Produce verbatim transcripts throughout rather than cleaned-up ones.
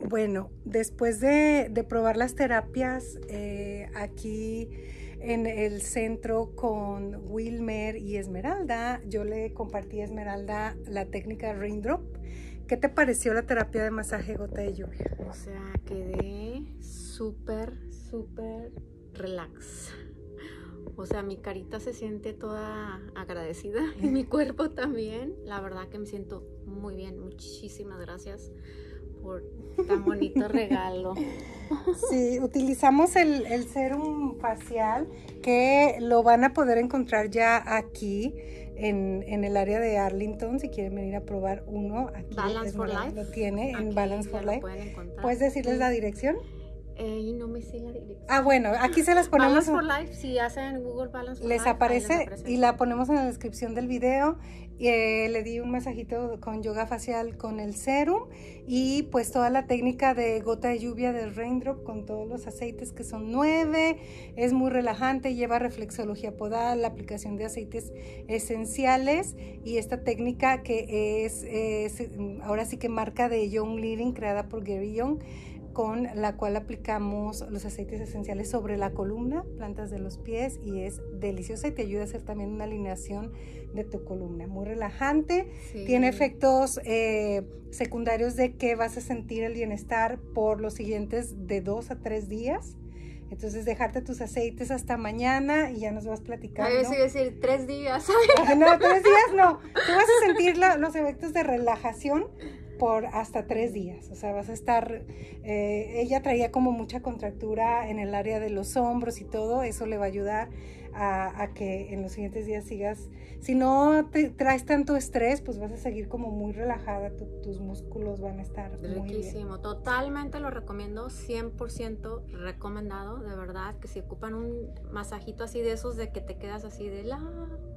Bueno, después de, de probar las terapias eh, aquí en el centro con Wilmer y Esmeralda, yo le compartí a Esmeralda la técnica Raindrop. ¿Qué te pareció la terapia de masaje gota de lluvia? O sea, quedé súper, súper relax. O sea, mi carita se siente toda agradecida y mi cuerpo también. La verdad que me siento muy bien. Muchísimas gracias por tan bonito regalo. Sí, utilizamos el, el serum facial que lo van a poder encontrar ya aquí en, en el área de Arlington. Si quieren venir a probar uno, aquí Balance for Esmeralda Life. lo tiene en Aquí Balance ya for lo Life. pueden encontrar. ¿Puedes decirles Sí. la dirección? Eh, y no me sé la dirección. Ah, bueno, aquí se las ponemos. Balance for Life, si hacen Google Balance for les Life, aparece, les aparece y la ponemos en la descripción del video. Eh, le di un masajito con yoga facial con el serum y pues toda la técnica de gota de lluvia del Raindrop con todos los aceites que son nueve. Es muy relajante, lleva reflexología podal, la aplicación de aceites esenciales y esta técnica que es, es ahora sí que marca de Young Living, creada por Gary Young, con la cual aplicamos los aceites esenciales sobre la columna, plantas de los pies, y es deliciosa y te ayuda a hacer también una alineación de tu columna. Muy relajante, sí. Tiene efectos eh, secundarios de que vas a sentir el bienestar por los siguientes de dos a tres días. Entonces dejarte tus aceites hasta mañana y ya nos vas platicando. Ay, sí, decir tres días. No, tres días no. Tú vas a sentir la, los efectos de relajación por hasta tres días, o sea, vas a estar, eh, ella traía como mucha contractura en el área de los hombros y todo, eso le va a ayudar a, a que en los siguientes días sigas, si no te traes tanto estrés, pues vas a seguir como muy relajada, tu, tus músculos van a estar riquísimo, muy bien. Totalmente lo recomiendo, cien por ciento recomendado, de verdad, que si ocupan un masajito así de esos de que te quedas así de la...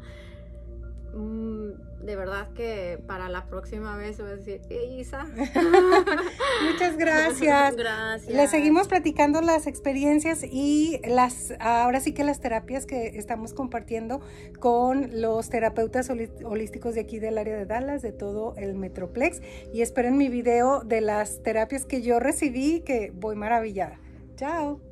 de verdad que para la próxima vez voy a decir, Isa. Muchas gracias. Gracias. Les seguimos platicando las experiencias y las, ahora sí que las terapias que estamos compartiendo con los terapeutas holísticos de aquí del área de Dallas, de todo el Metroplex, y esperen mi video de las terapias que yo recibí, que voy maravillada. Chao.